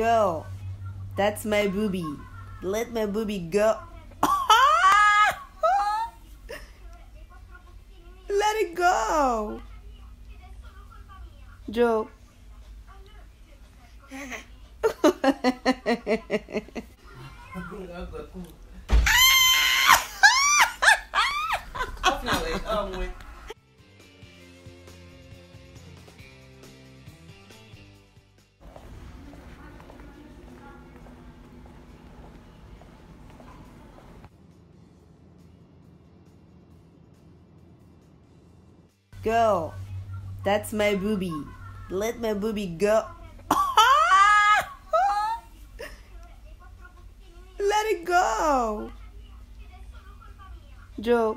Go. That's my booby. Let my booby go. Let it go. Joe. Go. That's my booby. Let my booby go. Let it go. Joe.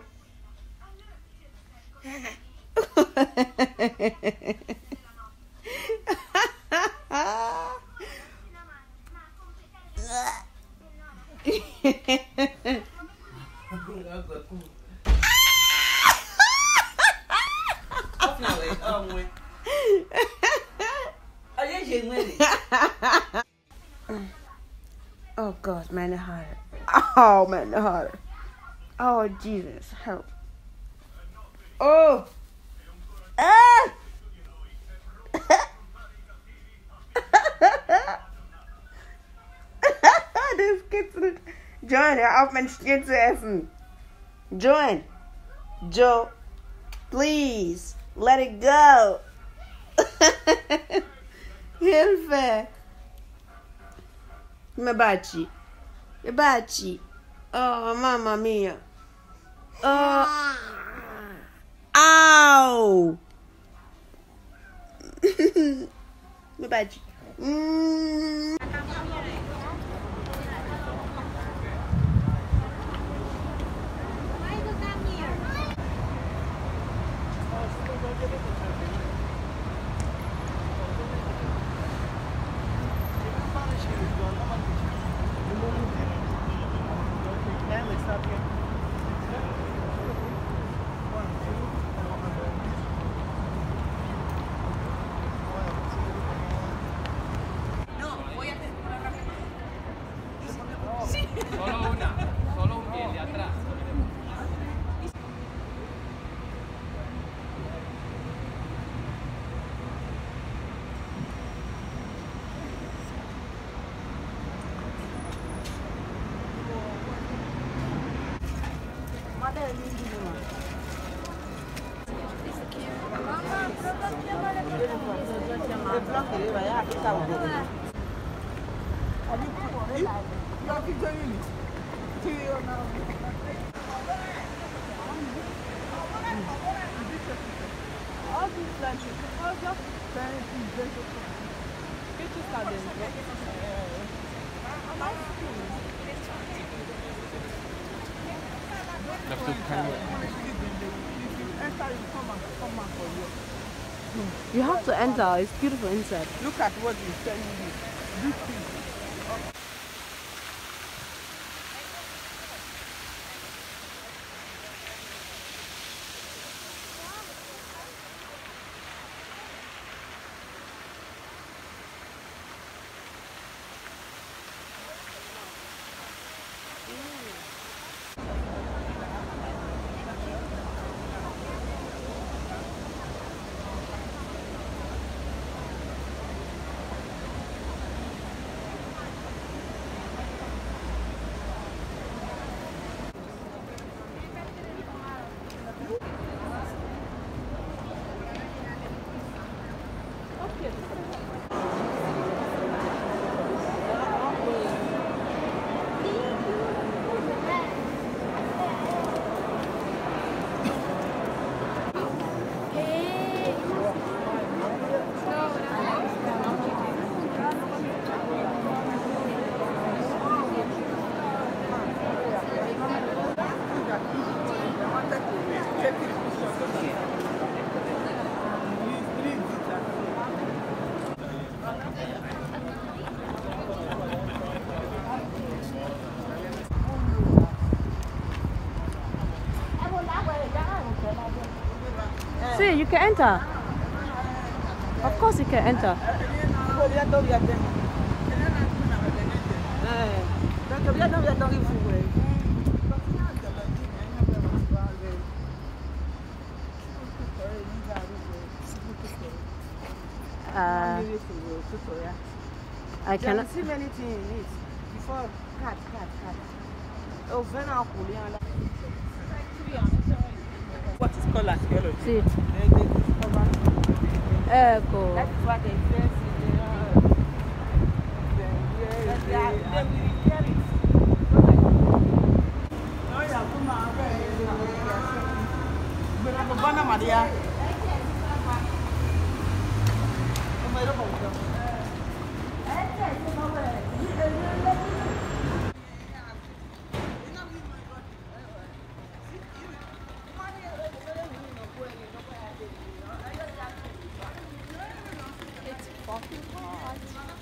Oh God, man, it hurt. Oh man, it hurt. Oh Jesus, help. Oh. Ah. Das gibt's nicht. John, hör auf, mein Stiel zu essen. John. Joe. Please. Let it go. Hilfe. Me bate. Me bate. Oh, mamma mia. Oh. Ow. Me bate. Solo un pie de atrás. You have to enter. It's beautiful inside. Look at what he's telling you. Big thing. See, you can enter. Of course you can enter. Donc bien dans les fous. I cannot see many things in it. Before cat. Oh, when I what is called archaeology? see. They discover. Echo. That is what they say. They will repair it. Maria. It's fucking hot.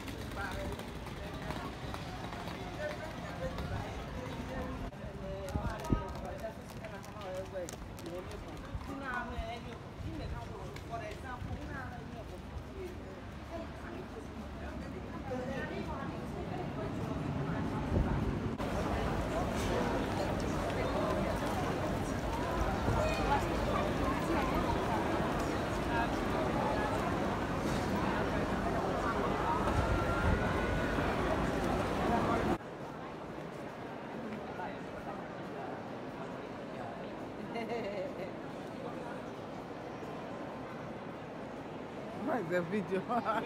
What's the video?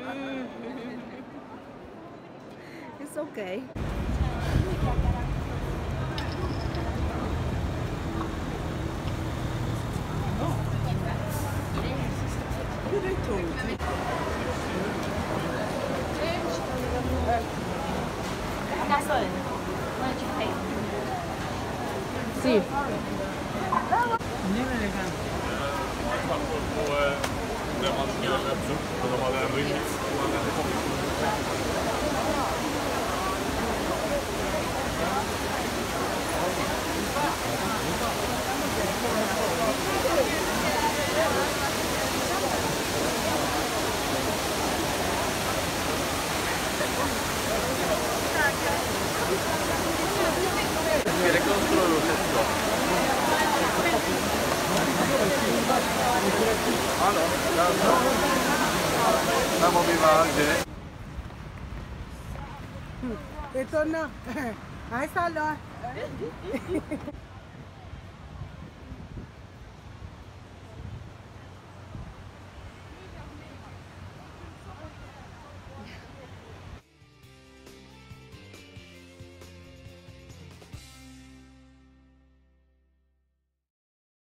It's okay. Who they told? Sì. Étonnant. Un salon.